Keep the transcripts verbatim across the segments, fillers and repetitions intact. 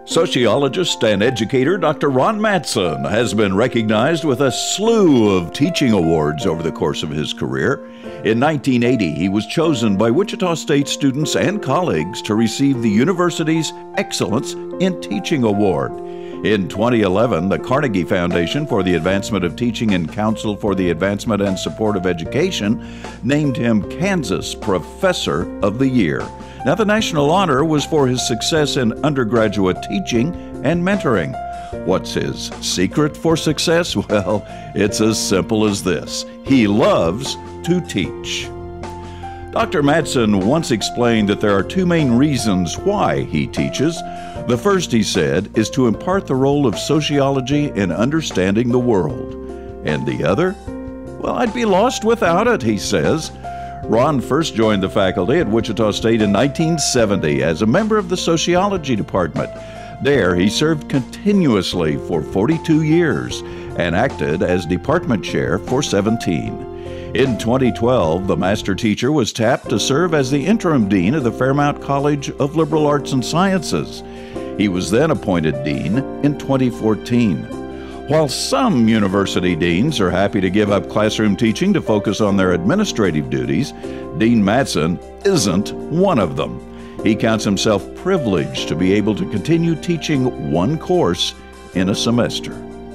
Sociologist and educator Doctor Ron Matson has been recognized with a slew of teaching awards over the course of his career. In nineteen eighty, he was chosen by Wichita State students and colleagues to receive the university's Excellence in Teaching Award. In twenty eleven, the Carnegie Foundation for the Advancement of Teaching and Council for the Advancement and Support of Education named him Kansas Professor of the Year. Now, the national honor was for his success in undergraduate teaching and mentoring. What's his secret for success? Well, it's as simple as this: he loves to teach. Doctor Matson once explained that there are two main reasons why he teaches. The first, he said, is to impart the role of sociology in understanding the world. And the other? Well, I'd be lost without it, he says. Ron first joined the faculty at Wichita State in nineteen seventy as a member of the sociology department. There, he served continuously for forty-two years and acted as department chair for seventeen. In twenty twelve, the master teacher was tapped to serve as the interim dean of the Fairmount College of Liberal Arts and Sciences. He was then appointed dean in twenty fourteen. While some university deans are happy to give up classroom teaching to focus on their administrative duties, Dean Matson isn't one of them. He counts himself privileged to be able to continue teaching one course in a semester.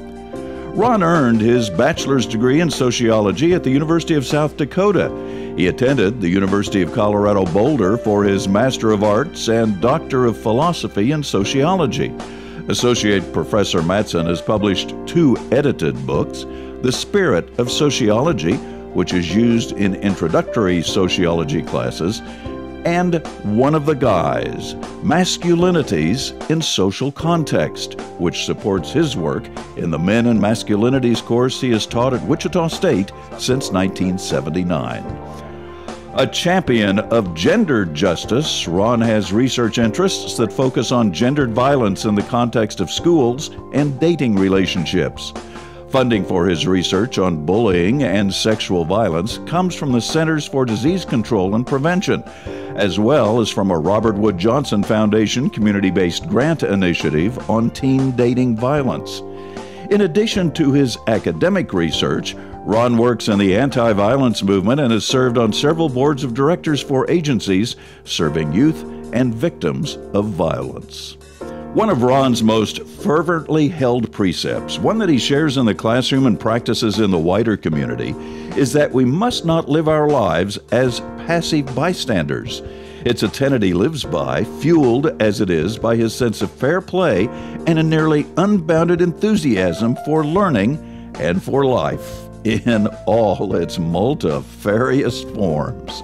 Ron earned his bachelor's degree in sociology at the University of South Dakota. He attended the University of Colorado Boulder for his Master of Arts and Doctor of Philosophy in Sociology. Associate Professor Matson has published two edited books: The Spirit of Sociology, which is used in introductory sociology classes, and One of the Guys, Masculinities in Social Context, which supports his work in the Men and Masculinities course he has taught at Wichita State since nineteen seventy-nine. A champion of gender justice, Ron has research interests that focus on gendered violence in the context of schools and dating relationships. Funding for his research on bullying and sexual violence comes from the Centers for Disease Control and Prevention, as well as from a Robert Wood Johnson Foundation community-based grant initiative on teen dating violence. In addition to his academic research, Ron works in the anti-violence movement and has served on several boards of directors for agencies serving youth and victims of violence. One of Ron's most fervently held precepts, one that he shares in the classroom and practices in the wider community, is that we must not live our lives as passive bystanders. It's a tenet he lives by, fueled as it is by his sense of fair play and a nearly unbounded enthusiasm for learning and for life in all its multifarious forms.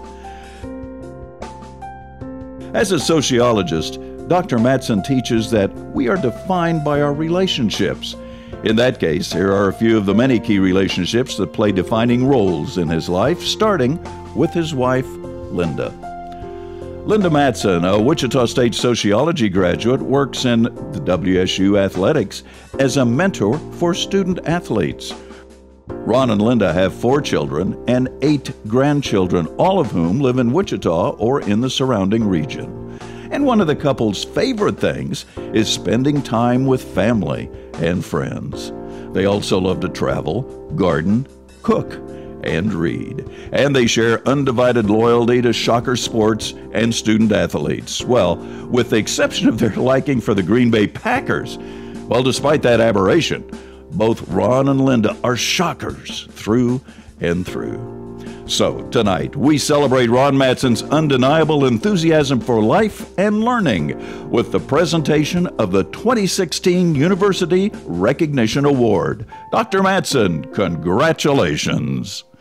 As a sociologist, Doctor Matson teaches that we are defined by our relationships. In that case, here are a few of the many key relationships that play defining roles in his life, starting with his wife, Linda. Linda Matson, a Wichita State sociology graduate, works in the W S U athletics as a mentor for student athletes. Ron and Linda have four children and eight grandchildren, all of whom live in Wichita or in the surrounding region. And one of the couple's favorite things is spending time with family and friends. They also love to travel, garden, cook, and read. And they share undivided loyalty to Shocker sports and student athletes. Well, with the exception of their liking for the Green Bay Packers. Well, despite that aberration, both Ron and Linda are Shockers through and through. So, tonight, we celebrate Ron Matson's undeniable enthusiasm for life and learning with the presentation of the twenty sixteen University Recognition Award. Doctor Matson, congratulations.